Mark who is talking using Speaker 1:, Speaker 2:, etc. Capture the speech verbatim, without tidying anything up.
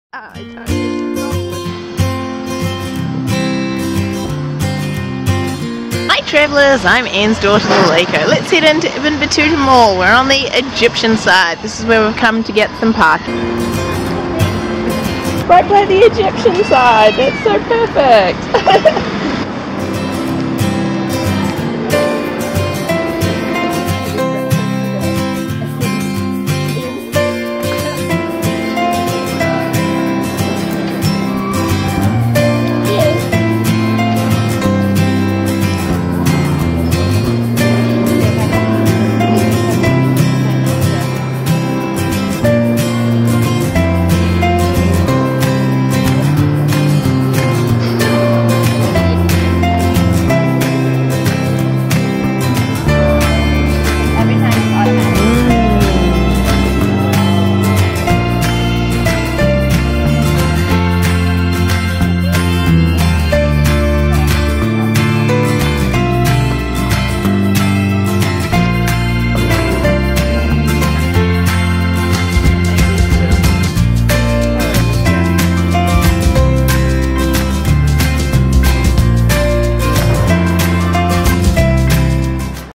Speaker 1: Ah, I can't get Hi travellers, I'm Anne's daughter Laleko. Let's head into Ibn Battuta Mall. We're on the Egyptian side. This is where we've come to get some parking. Right by the Egyptian side, that's so perfect!